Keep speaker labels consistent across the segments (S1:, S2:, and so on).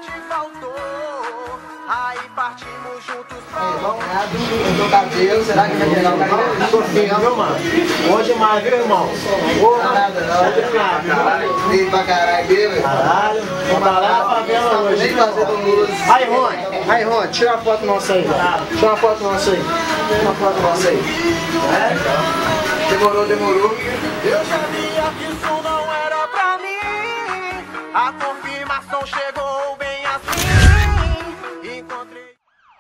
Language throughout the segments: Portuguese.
S1: faltou. Aí partimos juntos pra
S2: eu tô cabelo, será que vai pegar o cabelo?
S3: Tô fino, viu, mano? Hoje mais, viu, irmão?
S2: Não, nada não. Lindo pra caralho, viu?
S3: Caralho, vamos lá pra favela hoje.
S2: Nem fazendo luz.
S3: Aí, Rony, tira uma foto nossa aí. Tira uma foto nossa aí. Tira uma foto nossa aí.
S2: Demorou.
S1: Eu sabia que isso não era pra mim. A confirmação chegou bem assim. Encontrei.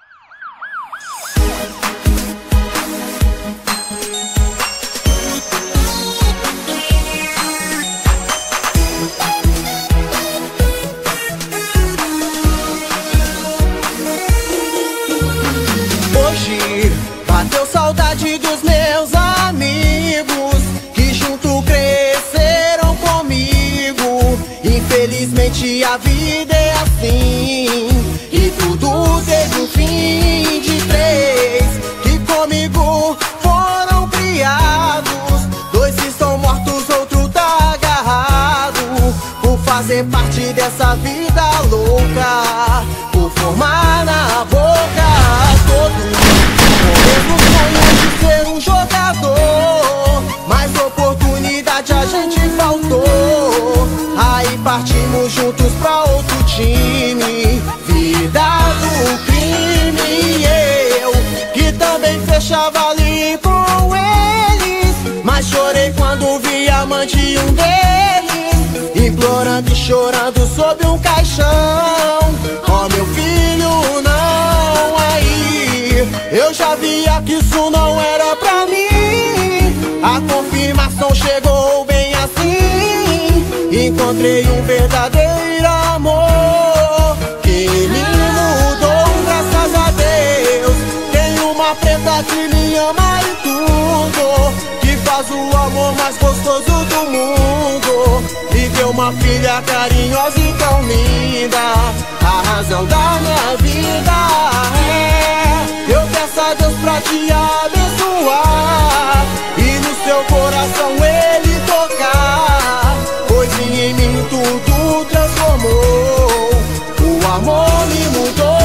S1: Hoje bateu saudade dos meus amigos que junto cresceram comigo. Infelizmente a vida é assim e tudo teve um fim de três que comigo foram criados. Dois estão mortos, outro tá agarrado por fazer parte dessa vida louca, por formar na boca todos o mesmo sonho de ser um jogador, mas oportunidade a gente faltou. Aí partimos juntos pra outro time, vida do crime. E eu que também fechava ali com eles, mas chorei quando vi a mãe de um deles implorando e chorando sob um caixão. Oh, meu filho, não. Aí eu já via que isso não era pra mim. A confirmação chegou bem assim. Encontrei um verdadeiro amor que me mudou, graças a Deus. Tem uma preta que me ama e tudo, que faz o amor mais gostoso do mundo. Me deu uma filha carinhosa e tão linda, a razão da minha vida. Eu peço a Deus pra te abençoar e no seu coração ele tocar, pois em mim tudo transformou, o amor me mudou.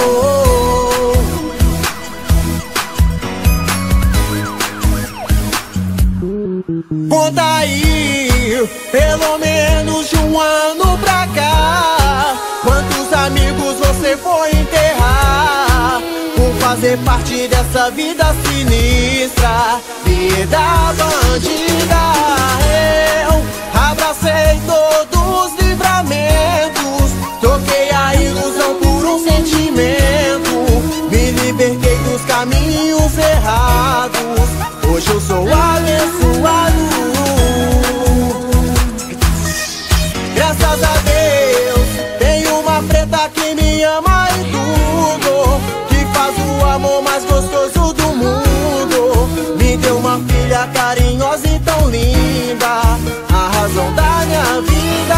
S1: Conta aí, pelo menos de um ano pra cá, quantos amigos você foi enterrar por fazer parte dessa vida sinistra, vida bandida. Eu abracei todos os livramentos, troquei a ilusão por um sentimento, me libertei dos caminhos errados, hoje eu sou abençoado. Graças a Deus, tem uma preta que me ama e tudo, que faz o amor mais gostoso do mundo. Me deu uma filha carinhosa e tão linda, a razão da minha vida.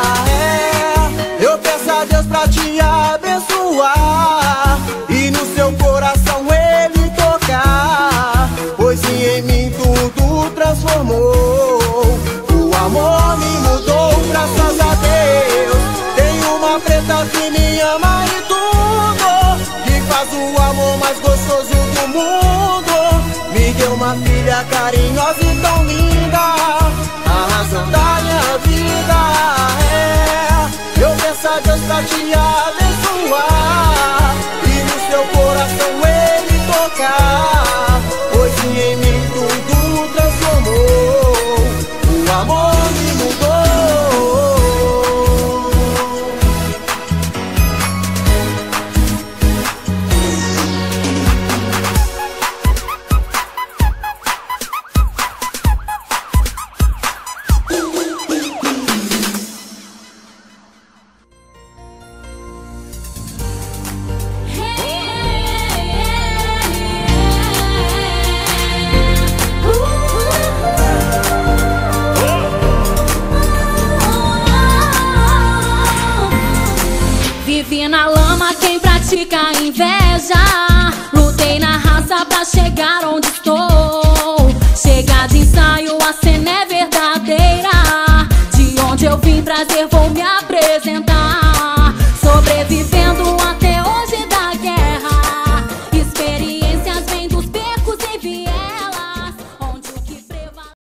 S1: Eu peço a Deus pra te abençoar e no seu coração ele tocar, pois em mim tudo transformou, o amor me mudou, graças a Deus. Tem uma preta que me ama e tudo, que faz o amor mais gostoso do mundo. Me deu uma filha carinhosa e tão linda, a razão da minha vida. Eu peço a Deus pra te abençoar e no seu coração ele tocar, pois em mim tudo transformou, o amor me mudou.
S4: Vive na lama quem pratica inveja.